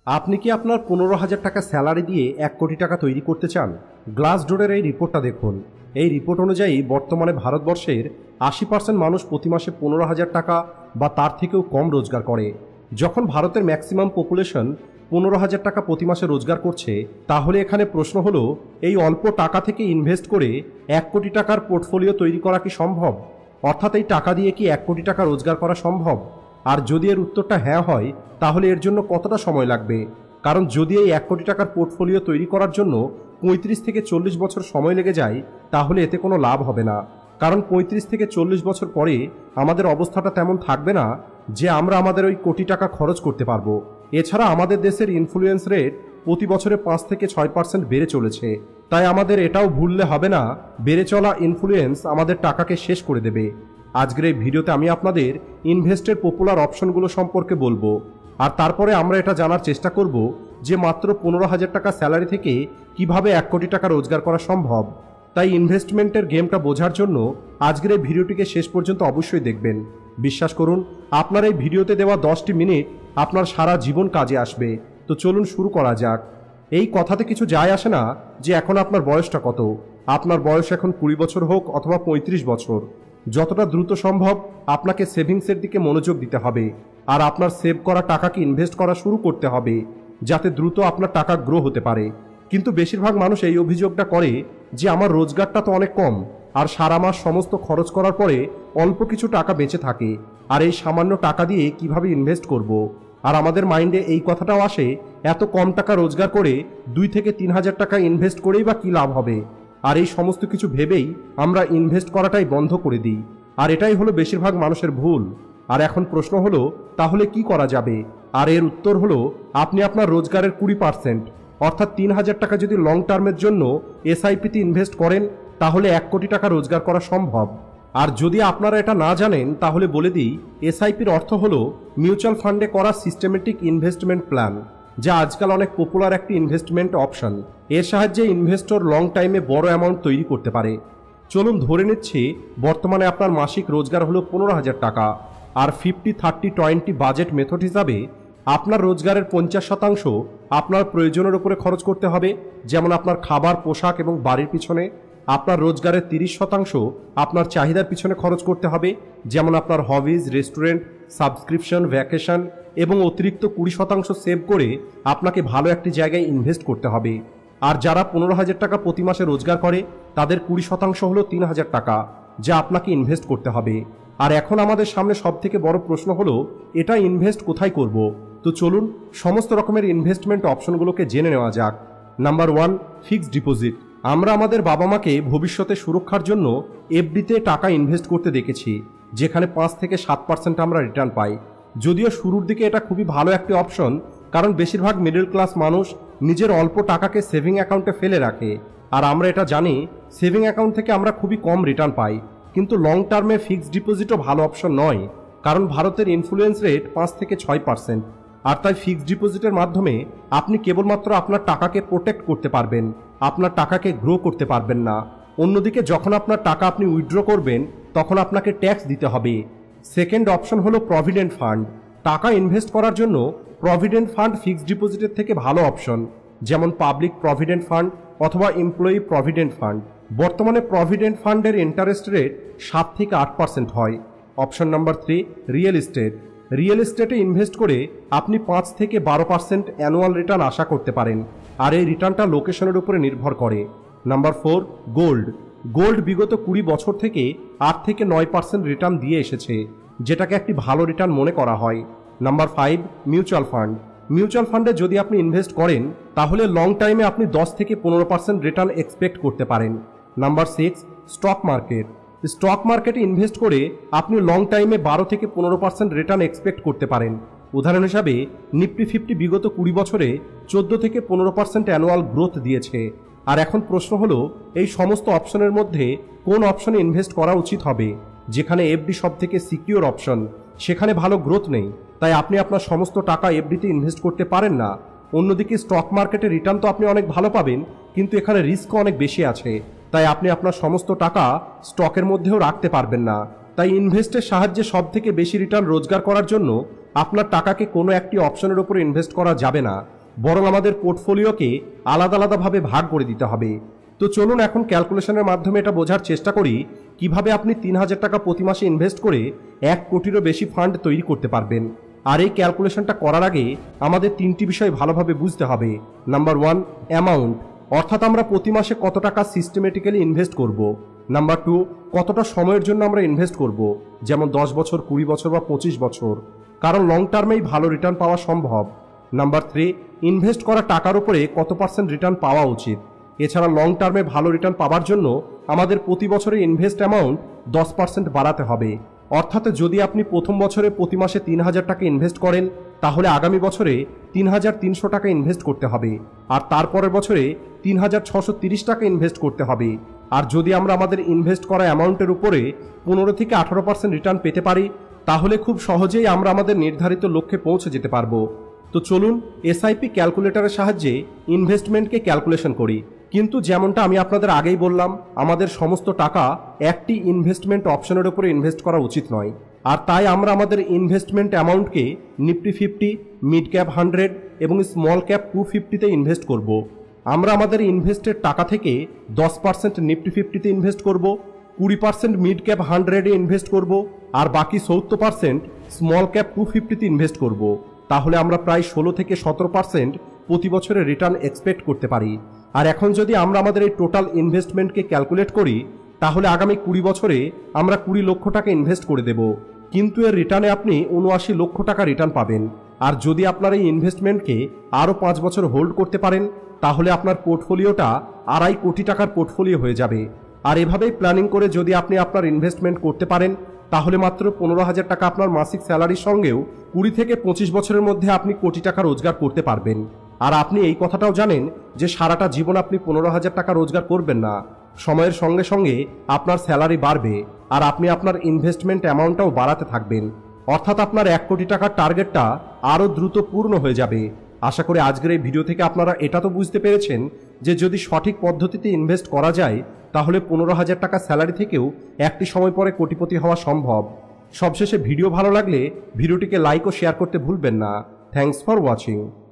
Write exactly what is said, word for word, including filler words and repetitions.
আপনি কি আপনার পনেরো হাজার টাকা স্যালারি দিয়ে এক কোটি টাকা তৈরি করতে চান? গ্লাসডোরের এই রিপোর্টটা দেখুন। এই রিপোর্ট অনুযায়ী বর্তমানে ভারতবর্ষের আশি পার্সেন্ট মানুষ প্রতি মাসে পনেরো হাজার টাকা বা তার থেকেও কম রোজগার করে। যখন ভারতের ম্যাক্সিমাম পপুলেশন পনেরো হাজার টাকা প্রতি মাসে রোজগার করছে, তাহলে এখানে প্রশ্ন হলো, এই অল্প টাকা থেকে ইনভেস্ট করে এক কোটি টাকার পোর্টফোলিও তৈরি করা কি সম্ভব? অর্থাৎ এই টাকা দিয়ে কি এক কোটি টাকা রোজগার করা সম্ভব? আর যদি এর উত্তরটা হ্যাঁ হয়, তাহলে এর জন্য কতটা সময় লাগবে? কারণ যদি এই এক কোটি টাকার পোর্টফোলিও তৈরি করার জন্য পঁয়ত্রিশ থেকে চল্লিশ বছর সময় লেগে যায়, তাহলে এতে কোনো লাভ হবে না। কারণ পঁয়ত্রিশ থেকে চল্লিশ বছর পরে আমাদের অবস্থাটা তেমন থাকবে না যে আমরা আমাদের ওই কোটি টাকা খরচ করতে পারবো। এছাড়া আমাদের দেশের ইনফ্লুয়েন্স রেট প্রতি বছরে পাঁচ থেকে ছয় পার্সেন্ট বেড়ে চলেছে। তাই আমাদের এটাও ভুললে হবে না, বেড়ে চলা ইনফ্লুয়েন্স আমাদের টাকাকে শেষ করে দেবে। আজকের এই ভিডিওতে আমি আপনাদের ইনভেস্টের পপুলার অপশনগুলো সম্পর্কে বলবো, আর তারপরে আমরা এটা জানার চেষ্টা করব যে মাত্র পনেরো হাজার টাকা স্যালারি থেকে কিভাবে এক কোটি টাকা রোজগার করা সম্ভব। তাই ইনভেস্টমেন্টের গেমটা বোঝার জন্য আজকের এই ভিডিওটিকে শেষ পর্যন্ত অবশ্যই দেখবেন। বিশ্বাস করুন, আপনার এই ভিডিওতে দেওয়া দশটি মিনিট আপনার সারা জীবন কাজে আসবে। তো চলুন শুরু করা যাক। এই কথাতে কিছু যায় আসে না যে এখন আপনার বয়সটা কত। আপনার বয়স এখন কুড়ি বছর হোক অথবা পঁয়ত্রিশ বছর, যতটা দ্রুত সম্ভব আপনাকে সেভিংসের দিকে মনোযোগ দিতে হবে। আর আপনার সেভ করা টাকাকে ইনভেস্ট করা শুরু করতে হবে, যাতে দ্রুত আপনার টাকা গ্রো হতে পারে। কিন্তু বেশিরভাগ মানুষ এই অভিযোগটা করে যে আমার রোজগারটা তো অনেক কম, আর সারা মাস সমস্ত খরচ করার পরে অল্প কিছু টাকা বেঁচে থাকে, আর এই সামান্য টাকা দিয়ে কিভাবে ইনভেস্ট করব। আর আমাদের মাইন্ডে এই কথাটাও আসে, এত কম টাকা রোজগার করে দুই থেকে তিন হাজার টাকা ইনভেস্ট করেই বা কী লাভ হবে। আর এই সমস্ত কিছু ভেবেই আমরা ইনভেস্ট করাটাই বন্ধ করে দিই, আর এটাই হলো বেশিরভাগ মানুষের ভুল। আর এখন প্রশ্ন হলো, তাহলে কি করা যাবে? আর এর উত্তর হলো, আপনি আপনার রোজগারের কুড়ি পার্সেন্ট অর্থাৎ তিন হাজার টাকা যদি লং টার্মের জন্য এসআইপিতে ইনভেস্ট করেন, তাহলে এক কোটি টাকা রোজগার করা সম্ভব। আর যদি আপনারা এটা না জানেন, তাহলে বলে দিই, এসআইপির অর্থ হলো মিউচুয়াল ফান্ডে করা সিস্টেমেটিক ইনভেস্টমেন্ট প্ল্যান, যা আজকাল অনেক পপুলার একটি ইনভেস্টমেন্ট অপশন। এর সাহায্যে ইনভেস্টর লং টাইমে বড় অ্যামাউন্ট তৈরি করতে পারে। চলুন ধরে নিচ্ছি বর্তমানে আপনার মাসিক রোজগার হলো পনেরো হাজার টাকা, আর fifty thirty twenty budget method হিসাবে আপনার রোজগারের পঞ্চাশ শতাংশ আপনার প্রয়োজনের উপরে খরচ করতে হবে, যেমন আপনার খাবার, পোশাক এবং বাড়ির পিছনে। আপনার রোজগারের তিরিশ শতাংশ আপনার চাহিদার পিছনে খরচ করতে হবে, যেমন আপনার হবিজ, রেস্টুরেন্ট, সাবস্ক্রিপশন, ভ্যাকেশন, এবং অতিরিক্ত কুড়ি শতাংশ সেভ করে আপনাকে ভালো একটি জায়গায় ইনভেস্ট করতে হবে। আর যারা পনেরো হাজার টাকা প্রতি মাসে রোজগার করে, তাদের কুড়ি শতাংশ হলো তিন হাজার টাকা, যা আপনাকে ইনভেস্ট করতে হবে। আর এখন আমাদের সামনে সব থেকে বড় প্রশ্ন হলো, এটা ইনভেস্ট কোথায় করব? তো চলুন সমস্ত রকমের ইনভেস্টমেন্ট অপশনগুলোকে জেনে নেওয়া যাক। Number one, fixed deposit. আমরা আমাদের বাবা মাকে ভবিষ্যতে সুরক্ষার জন্য এফডিতে টাকা ইনভেস্ট করতে দেখেছি, যেখানে পাঁচ থেকে সাত পার্সেন্ট আমরা রিটার্ন পাই। যদিও শুরুর দিকে এটা খুবই ভালো একটি অপশন, কারণ বেশিরভাগ মিডল ক্লাস মানুষ নিজের অল্প টাকাকে সেভিং অ্যাকাউন্টে ফেলে রাখে। আর আমরা এটা জানি, সেভিং অ্যাকাউন্ট থেকে আমরা খুবই কম রিটার্ন পাই। কিন্তু লং টার্মে ফিক্সড ডিপোজিটও ভালো অপশন নয়, কারণ ভারতের ইনফ্লুয়েন্স রেট পাঁচ থেকে ছয় পার্সেন্ট। আর তাই ফিক্সড ডিপোজিটের মাধ্যমে আপনি কেবলমাত্র আপনার টাকাকে প্রোটেক্ট করতে পারবেন, আপনার টাকাকে গ্রো করতে পারবেন না। অন্যদিকে যখন আপনার টাকা আপনি উইথড্র করবেন, তখন আপনাকে ট্যাক্স দিতে হবে। সেকেন্ড অপশন হলো প্রভিডেন্ট ফান্ড। টাকা ইনভেস্ট করার জন্য প্রভিডেন্ট ফান্ড ফিক্সড ডিপোজিটের থেকে ভালো অপশন, যেমন পাবলিক প্রভিডেন্ট ফান্ড অথবা এমপ্লয়ি প্রভিডেন্ট ফান্ড। বর্তমানে প্রভিডেন্ট ফান্ডের ইন্টারেস্ট রেট সাত থেকে আট পার্সেন্ট হয়। Option number three, real estate. Real এস্টেটে ইনভেস্ট করে আপনি পাঁচ থেকে বারো পার্সেন্ট অ্যানুয়াল রিটার্ন আশা করতে পারেন, আর এই রিটার্নটা লোকেশনের উপরে নির্ভর করে। Number four, gold. গোল্ড বিগত কুড়ি বছর থেকে আট থেকে নয় পার্সেন্ট রিটার্ন দিয়ে এসেছে, যেটাকে একটি ভালো রিটার্ন মনে করা হয়। Number five, mutual fund. Mutual ফান্ডে যদি আপনি ইনভেস্ট করেন, তাহলে লং টাইমে আপনি দশ থেকে পনেরো পার্সেন্ট রিটার্ন এক্সপেক্ট করতে পারেন। Number six, stock market. Stock মার্কেটে ইনভেস্ট করে আপনি লং টাইমে বারো থেকে পনেরো পার্সেন্ট রিটার্ন এক্সপেক্ট করতে পারেন। উদাহরণ হিসাবে নিফটি ফিফটি বিগত কুড়ি বছরে চোদ্দ থেকে পনেরো পার্সেন্ট অ্যানুয়াল গ্রোথ দিয়েছে। আর এখন প্রশ্ন হলো, এই সমস্ত অপশনের মধ্যে কোন অপশনে ইনভেস্ট করা উচিত হবে? যেখানে এফডি সব থেকে সিকিউর অপশন, সেখানে ভালো গ্রোথ নেই, তাই আপনি আপনার সমস্ত টাকা এফডিতে ইনভেস্ট করতে পারেন না। অন্যদিকে স্টক মার্কেটে রিটার্ন তো আপনি অনেক ভালো পাবেন, কিন্তু এখানে রিস্কও অনেক বেশি আছে, তাই আপনি আপনার সমস্ত টাকা স্টকের মধ্যেও রাখতে পারবেন না। তাই ইনভেস্টের সাহায্যে সব থেকে বেশি রিটার্ন রোজগার করার জন্য আপনার টাকাকে কোনো একটি অপশনের উপর ইনভেস্ট করা যাবে না। বরং আমাদের পোর্টফোলিওকে আলাদা আলাদাভাবে ভাগ করে দিতে হবে। তো চলুন এখন ক্যালকুলেশনের মাধ্যমে এটা বোঝার চেষ্টা করি কিভাবে আপনি তিন হাজার টাকা প্রতি মাসে ইনভেস্ট করে এক কোটিরও বেশি ফান্ড তৈরি করতে পারবেন। আর এই ক্যালকুলেশনটা করার আগে আমাদের তিনটি বিষয় ভালোভাবে বুঝতে হবে। নাম্বার ওয়ান, অ্যামাউন্ট, অর্থাৎ আমরা প্রতি মাসে কত টাকা সিস্টেমেটিক্যালি ইনভেস্ট করব। নাম্বার টু, কতটা সময়ের জন্য আমরা ইনভেস্ট করব, যেমন দশ বছর, কুড়ি বছর বা পঁচিশ বছর, কারণ লং টার্মেই ভালো রিটার্ন পাওয়া সম্ভব। নাম্বার থ্রি, ইনভেস্ট করা টাকার উপরে কত পার্সেন্ট রিটার্ন পাওয়া উচিত। এছাড়া লং টার্মে ভালো রিটার্ন পাওয়ার জন্য আমাদের প্রতি বছরে ইনভেস্ট অ্যামাউন্ট দশ পার্সেন্ট বাড়াতে হবে। অর্থাৎ যদি আপনি প্রথম বছরে প্রতি মাসে তিন হাজার টাকা ইনভেস্ট করেন, তাহলে আগামী বছরে তিন হাজার তিনশো টাকা ইনভেস্ট করতে হবে, আর তারপরের বছরে তিন হাজার ছশো তিরিশ টাকা ইনভেস্ট করতে হবে। আর যদি আমরা আমাদের ইনভেস্ট করা অ্যামাউন্টের উপরে পনেরো থেকে আঠারো পার্সেন্ট রিটার্ন পেতে পারি, তাহলে খুব সহজেই আমরা আমাদের নির্ধারিত লক্ষ্যে পৌঁছে যেতে পারবো। তো চলুন এসআইপি ক্যালকুলেটরের সাহায্যে ইনভেস্টমেন্টকে ক্যালকুলেশন করি। কিন্তু যেমনটা আমি আপনাদের আগেই বললাম, আমাদের সমস্ত টাকা একটি ইনভেস্টমেন্ট অপশনের উপরে ইনভেস্ট করা উচিত নয়। আর তাই আমরা আমাদের ইনভেস্টমেন্ট অ্যামাউন্টকে Nifty fifty, mid cap hundred এবং স্মল ক্যাপ টু ফিফটিতে ইনভেস্ট করব। আমরা আমাদের ইনভেস্টের টাকা থেকে দশ পার্সেন্ট নিফটি ফিফটিতে ইনভেস্ট করব, কুড়ি পার্সেন্ট মিড ক্যাপ হান্ড্রেডে ইনভেস্ট করব, আর বাকি সত্তর পার্সেন্ট স্মল ক্যাপ টু ফিফটিতে ইনভেস্ট করব। তাহলে আমরা প্রায় ষোলো থেকে সতেরো পার্সেন্ট প্রতি বছরে রিটার্ন এক্সপেক্ট করতে পারি। আর এখন যদি আমরা আমাদের এই টোটাল ইনভেস্টমেন্টকে ক্যালকুলেট করি, তাহলে আগামী কুড়ি বছরে আমরা কুড়ি লক্ষ টাকা ইনভেস্ট করে দেব, কিন্তু এর রিটার্নে আপনি উনআশি লক্ষ টাকা রিটার্ন পাবেন। আর যদি আপনার এই ইনভেস্টমেন্টকে আরও পাঁচ বছর হোল্ড করতে পারেন, তাহলে আপনার পোর্টফোলিওটা আড়াই কোটি টাকার পোর্টফোলিও হয়ে যাবে। আর এভাবেই প্ল্যানিং করে যদি আপনি আপনার ইনভেস্টমেন্ট করতে পারেন, তাহলে মাত্র পনেরো হাজার টাকা আপনার মাসিক স্যালারির সঙ্গেও কুড়ি থেকে পঁচিশ বছরের মধ্যে আপনি কোটি টাকা রোজগার করতে পারবেন। আর আপনি এই কথাটাও জানেন যে সারাটা জীবন আপনি পনেরো হাজার টাকা রোজগার করবেন না, সময়ের সঙ্গে সঙ্গে আপনার স্যালারি বাড়বে আর আপনি আপনার ইনভেস্টমেন্ট অ্যামাউন্টটাও বাড়াতে থাকবেন। অর্থাৎ আপনার এক কোটি টাকার টার্গেটটা আরও দ্রুত পূর্ণ হয়ে যাবে। আশা করি আজকের এই ভিডিও থেকে আপনারা এটা তো বুঝতে পেরেছেন যে যদি সঠিক পদ্ধতিতে ইনভেস্ট করা যায়, তাহলে পনেরো হাজার টাকা স্যালারি থেকেও একটি সময় পরে কোটিপতি হওয়া সম্ভব। সবশেষে ভিডিও ভালো লাগলে ভিডিওটিকে লাইক ও শেয়ার করতে ভুলবেন না। Thanks for watching.